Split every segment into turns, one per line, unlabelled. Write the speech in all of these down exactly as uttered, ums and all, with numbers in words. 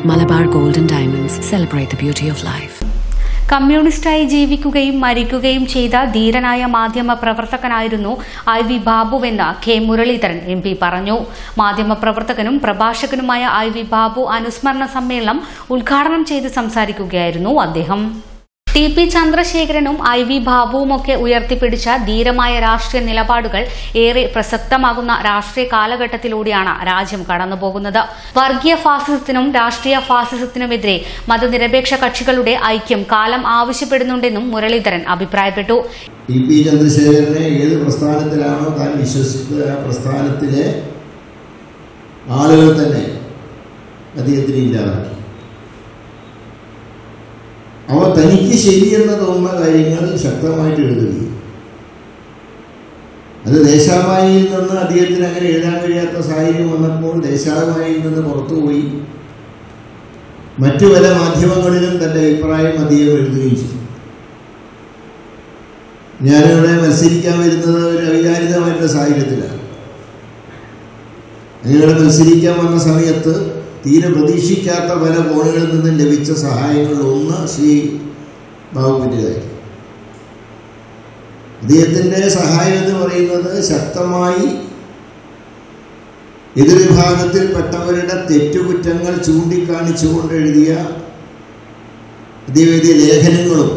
Malabar Gold and Diamonds celebrate the beauty of life.
കമ്മ്യൂണിസ്റ്റായി ജീവിക്കുകയും മരിക്കുകയും ചെയ്ത ധീരനായ മാധ്യമ പ്രവർത്തകനായിരുന്നു ഐ വി ബാബുവെന്ന് കെ മുരളീധരൻ എം പി പറഞ്ഞു. മാധ്യമപ്രവർത്തകനും പ്രഭാഷകനുമായ ഐ വി ബാബു അനുസ്മരണ സമ്മേളനം ഉദ്ഘാടനം ചെയ്ത് സംസാരിക്കുകയായിരുന്നു അദ്ദേഹം. ടി പി ചന്ദ്രശേഖരനും ഐ വി ബാബുവുമൊക്കെ ഉയർത്തിപ്പിടിച്ച ധീരമായ രാഷ്ട്രീയ നിലപാടുകൾ ഏറെ പ്രസക്തമാകുന്ന രാഷ്ട്രീയ കാലഘട്ടത്തിലൂടെയാണ് രാജ്യം കടന്നുപോകുന്നത്. വർഗീയ ഫാസിസത്തിനും രാഷ്ട്രീയ ഫാസിസത്തിനുമെതിരെ മതനിരപേക്ഷ കക്ഷികളുടെ ഐക്യം കാലം ആവശ്യപ്പെടുന്നുണ്ടെന്നും മുരളീധരൻ അഭിപ്രായപ്പെട്ടു.
ടി പി ചന്ദ്രശേഖരനെ ഏത് പ്രസ്ഥാനത്തിലാണോ താൻ വിശ്വസിച്ചത് ആ പ്രസ്ഥാനത്തിലെ ആളുകൾ തന്നെ അദ്ദേഹത്തിന് ഇല്ലാതാക്കി. അവ തനിക്ക് ശരിയെന്ന് തോന്നുന്ന കാര്യങ്ങൾ ശക്തമായിട്ട് എഴുതുകയും അത് ദേശാഭിമാനിയിൽ നിന്ന് അദ്ദേഹത്തിന് അങ്ങനെ എഴുതാൻ കഴിയാത്ത സാഹചര്യം വന്നപ്പോൾ ദേശാഭിമാനിയിൽ നിന്ന് പുറത്തുപോയി മറ്റു പല മാധ്യമങ്ങളിലും തൻ്റെ അഭിപ്രായം അദ്ദേഹം എഴുതുകയും ചെയ്തു. ഞാനിവിടെ മത്സരിക്കാൻ വരുന്നത് ഒരു അവിചാരിതമായിട്ടുള്ള സാഹചര്യത്തിലാണ്. അങ്ങനെ മത്സരിക്കാൻ വന്ന സമയത്ത് തീരെ പ്രതീക്ഷിക്കാത്ത പല കോണുകളിൽ നിന്നും ലഭിച്ച സഹായങ്ങളിൽ ഒന്ന് ശ്രീ ബാബുവിൻ്റെതായിരുന്നു. അദ്ദേഹത്തിൻ്റെ സഹായം എന്ന് പറയുന്നത് ശക്തമായി എതിർവിഭാഗത്തിൽപ്പെട്ടവരുടെ തെറ്റുകുറ്റങ്ങൾ ചൂണ്ടിക്കാണിച്ചുകൊണ്ട് എഴുതിയ അദ്ദേഹം ലേഖനങ്ങളും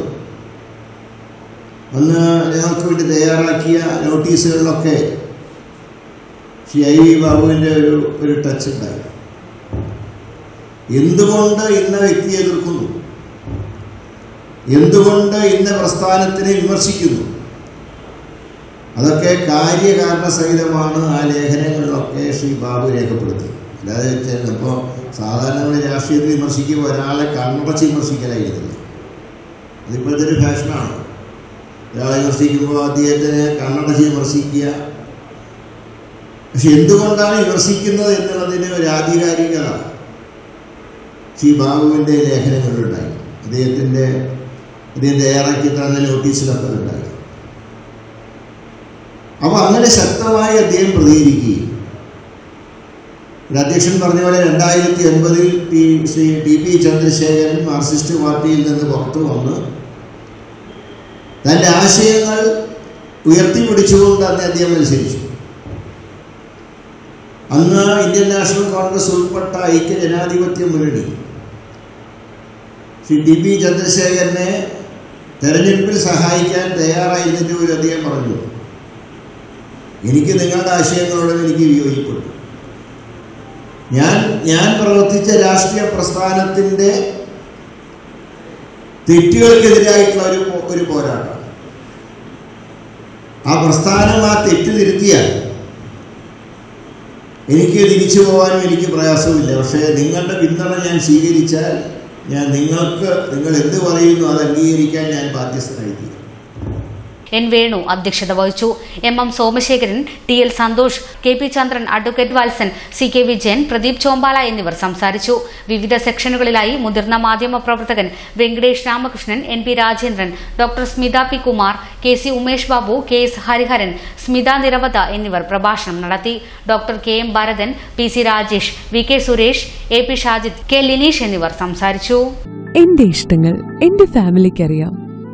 അന്ന് ഞങ്ങൾക്ക് വേണ്ടി തയ്യാറാക്കിയ നോട്ടീസുകളിലൊക്കെ ശ്രീ ഐ വി ബാബുവിൻ്റെ ഒരു ഒരു ടച്ച് ഉണ്ടായി. എന്തുകൊണ്ട് ഇന്ന വ്യക്തിയെ എതിർക്കുന്നു, എന്തുകൊണ്ട് ഇന്ന പ്രസ്ഥാനത്തിനെ വിമർശിക്കുന്നു, അതൊക്കെ കാര്യകാരണസഹിതമാണ് ആ ലേഖനങ്ങളിലൊക്കെ ശ്രീ ബാബു രേഖപ്പെടുത്തി. അല്ലാതെ വെച്ചാൽ ഇപ്പോൾ സാധാരണ നമ്മൾ രാഷ്ട്രീയത്തിൽ വിമർശിക്കുമ്പോൾ ഒരാളെ കണ്ണടച്ച് വിമർശിക്കലായിരുന്നില്ല. അതിപ്പോഴത്തെ ഒരു ഫാഷനാണ്. ഒരാളെ വിമർശിക്കുമ്പോൾ അദ്ദേഹത്തിനെ കണ്ണടച്ച് വിമർശിക്കുക. പക്ഷെ എന്തുകൊണ്ടാണ് വിമർശിക്കുന്നത് എന്നുള്ളതിന് ഒരു ആധികാരികത ശ്രീ ബാബുവിൻ്റെ ലേഖനങ്ങളിലുണ്ടായി. അദ്ദേഹത്തിൻ്റെ അദ്ദേഹം തയ്യാറാക്കി തന്ന നോട്ടീസിലൊക്കെ ഉണ്ടായി. അപ്പോൾ അങ്ങനെ ശക്തമായി അദ്ദേഹം പ്രതികരിക്കുകയും അധ്യക്ഷൻ പറഞ്ഞ പോലെ രണ്ടായിരത്തി ഒൻപതിൽ T Shri T P Chandrasekharan Marxist പാർട്ടിയിൽ നിന്ന് പുറത്തു വന്ന് തൻ്റെ ആശയങ്ങൾ ഉയർത്തിപ്പിടിച്ചുകൊണ്ട് അന്ന് അദ്ദേഹം മത്സരിച്ചു. അന്ന് ഇന്ത്യൻ നാഷണൽ കോൺഗ്രസ് ഉൾപ്പെട്ട ഐക്യ ജനാധിപത്യ മുന്നണി ശ്രീ ടി പി ചന്ദ്രശേഖരനെ തെരഞ്ഞെടുപ്പിൽ സഹായിക്കാൻ തയ്യാറായിരുന്നിട്ട് ഒരു അദ്ദേഹം പറഞ്ഞു, എനിക്ക് നിങ്ങളുടെ ആശയങ്ങളോടും എനിക്ക് വിയോജിപ്പുണ്ട്. ഞാൻ ഞാൻ പ്രവർത്തിച്ച രാഷ്ട്രീയ പ്രസ്ഥാനത്തിൻ്റെ തെറ്റുകൾക്കെതിരായിട്ടുള്ള ഒരു ഒരു പോരാട്ടം. ആ പ്രസ്ഥാനം ആ തെറ്റ് തിരുത്തിയാൽ എനിക്ക് തിരിച്ചു പോകാനും എനിക്ക് പ്രയാസമില്ല. പക്ഷേ നിങ്ങളുടെ പിന്തുണ ഞാൻ സ്വീകരിച്ചാൽ ഞാൻ നിങ്ങൾക്ക് നിങ്ങൾ എന്ത് പറയുന്നു അത് അംഗീകരിക്കാൻ ഞാൻ ബാധ്യസ്ഥനായിരിക്കും.
എൻ വേണു അധ്യക്ഷത വഹിച്ചു. M M Somasekharan, T L Santhosh, K P Chandran, advocate Valsan, C K Vijayan, Pradeep Chombala എന്നിവർ സംസാരിച്ചു. വിവിധ സെക്ഷനുകളിലായി മുതിർന്ന മാധ്യമ പ്രവർത്തകൻ Venkatesh Ramakrishnan, N P Rajendran, doctor Smitha P Kumar, K C Umesh Babu, K S Hariharan, Smitha Niravath എന്നിവർ പ്രഭാഷണം നടത്തി. Doctor K M Bharathan, P C Rajesh, V K Suresh, A P Shajid, K Lineesh എന്നിവർ സംസാരിച്ചു.
എന്റെ ഇഷ്ടങ്ങൾ എന്റെ ഫാമിലിക്കറിയാം.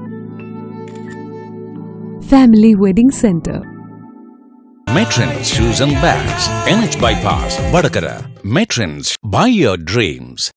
Family Wedding Center.
Matrons Shoes and Bags, N H Bypass, Vadakara. Matrons, buy your dreams.